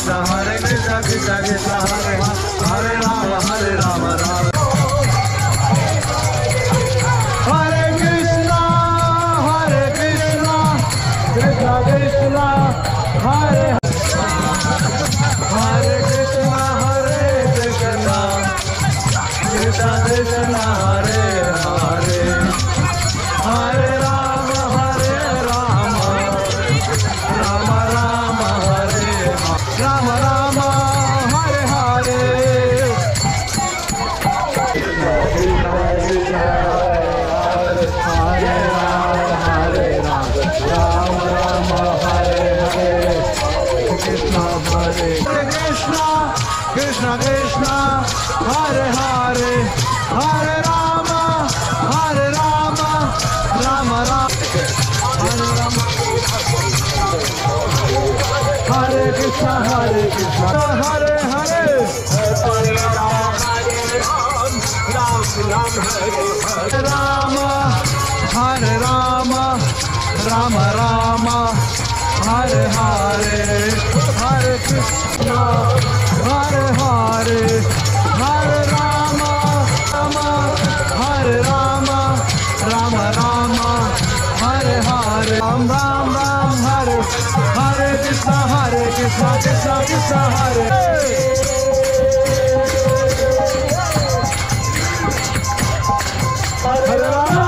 Krishna Krishna Hare Hare Hare Rama Hare Rama Rama Rama Hare Rama Hare Krishna Hare Hare Hare Hare Rama Hare Rama Rama Rama Hare Hare Hare Krishna Hare Hare Hare Rama Rama Hare Rama Rama Rama Hare Hare Ram Ram Ram Hare Hare Krishna Krishna Krishna Hare Hare Rama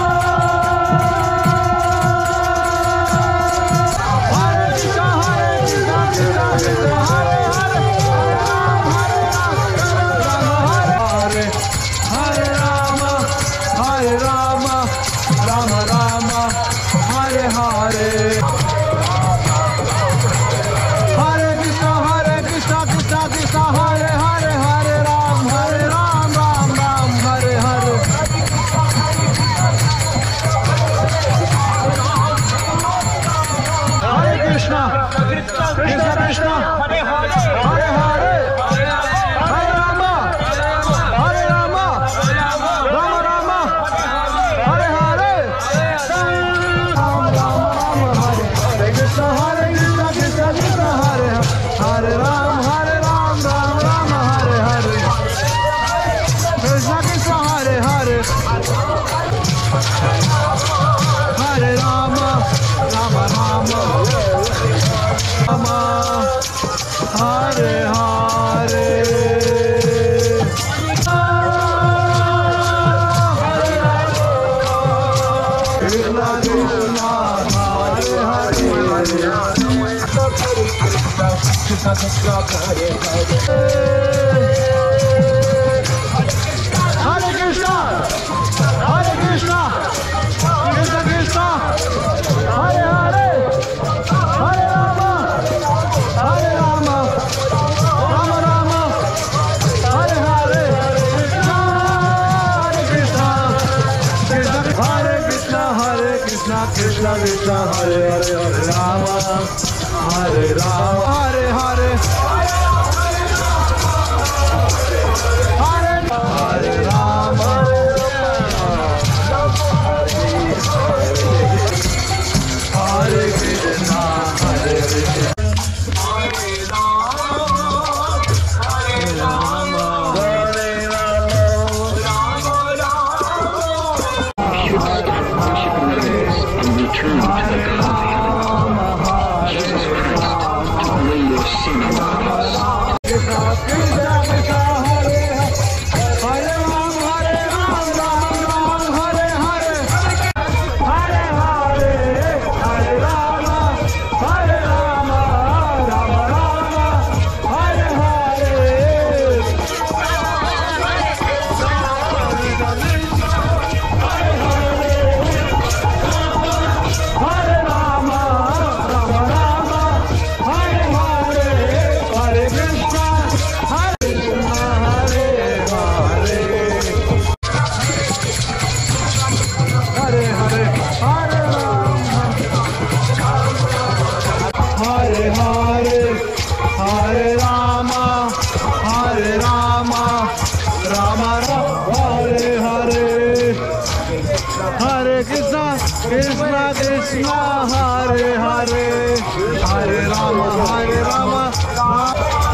Krishna Krishna Hare Hare Hare Rama Hare Rama Hare Hare Hare Rama Hare Krishna Hare Krishna Krishna Krishna Hare Hare Hare Rama Hare Rama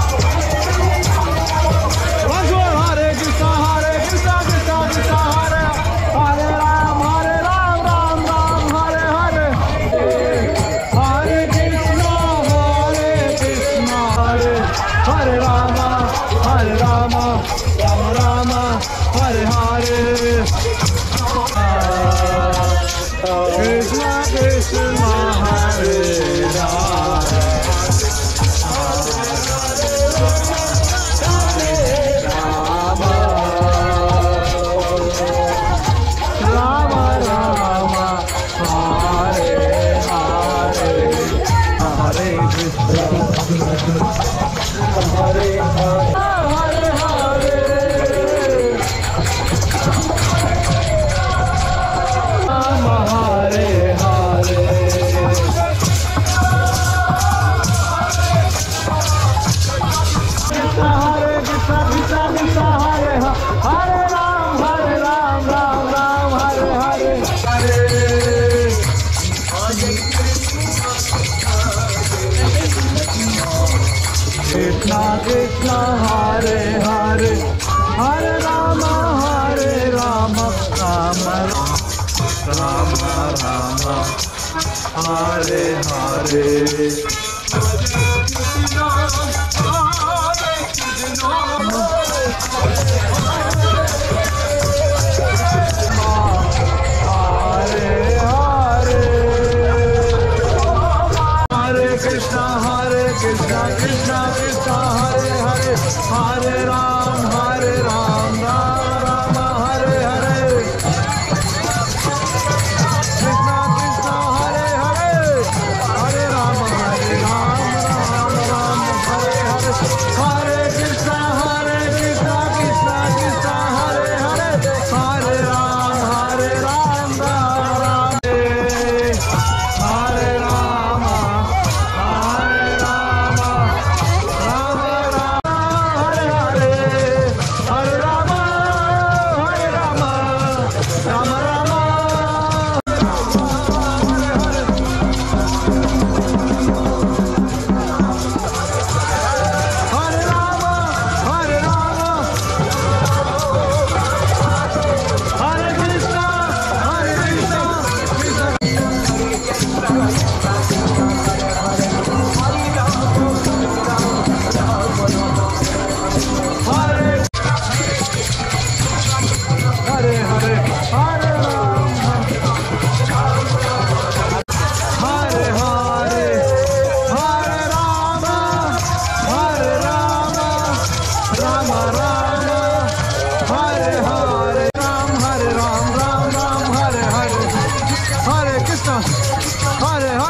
Hare Krishna Krishna Hare Hare Hare Rama Rama Rama Rama Hare Hare Krishna Krishna Krishna Hare Hare Hare Ram Ram Rama Hare Hare Krishna Krishna Hare Hare Hare Ram Ram Rama Hare Hare Hare Krishna Krishna Krishna Hare Hare Hare Ram Ram Hare Rama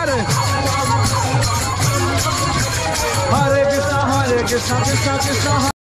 Krishna Krishna Krishna